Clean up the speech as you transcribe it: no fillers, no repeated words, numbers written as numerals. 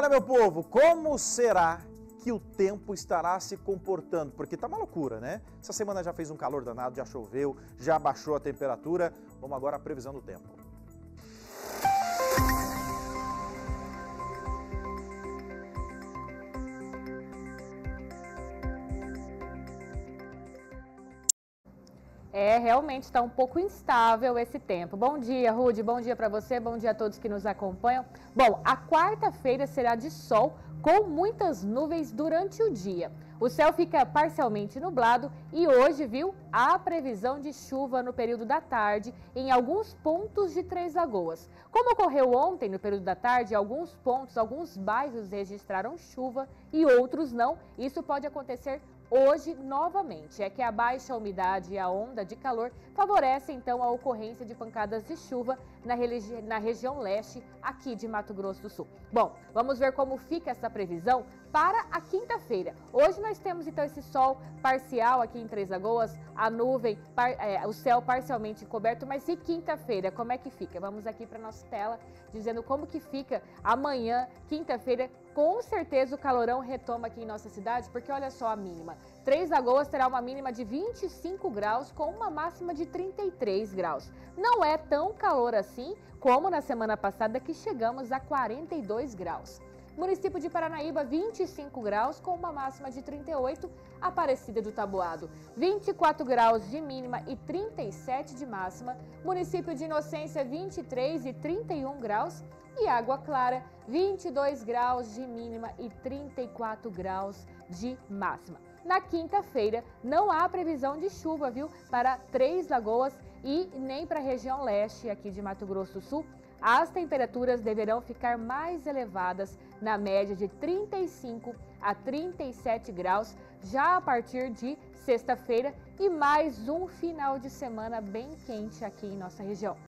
Olha, meu povo, como será que o tempo estará se comportando? Porque tá uma loucura, né? Essa semana já fez um calor danado, já choveu, já baixou a temperatura. Vamos agora à previsão do tempo. Realmente está um pouco instável esse tempo. Bom dia, Rude, bom dia para você, bom dia a todos que nos acompanham. Bom, a quarta-feira será de sol com muitas nuvens durante o dia. O céu fica parcialmente nublado e hoje, viu, há previsão de chuva no período da tarde em alguns pontos de Três Lagoas. Como ocorreu ontem no período da tarde, alguns pontos, alguns bairros registraram chuva e outros não. Isso pode acontecer hoje novamente. É que a baixa umidade e a onda de calor favorecem então a ocorrência de pancadas de chuva na região leste aqui de Mato Grosso do Sul. Bom, vamos ver como fica essa previsão para a quinta-feira. Hoje nós temos então esse sol parcial aqui em Três Lagoas, a nuvem, o céu parcialmente coberto, mas e quinta-feira, como é que fica? Vamos aqui para nossa tela dizendo como que fica amanhã, quinta-feira. Com certeza o calorão retoma aqui em nossa cidade, porque olha só a mínima. Três Lagoas terá uma mínima de 25 graus com uma máxima de 33 graus. Não é tão calor assim como na semana passada que chegamos a 42 graus. Município de Paranaíba, 25 graus com uma máxima de 38, Aparecida do Taboado, 24 graus de mínima e 37 de máxima, município de Inocência, 23 e 31 graus e Água Clara, 22 graus de mínima e 34 graus de máxima. Na quinta-feira não há previsão de chuva, viu, para Três Lagoas e nem para a região leste aqui de Mato Grosso do Sul. As temperaturas deverão ficar mais elevadas, na média de 35 a 37 graus, já a partir de sexta-feira e mais um final de semana bem quente aqui em nossa região.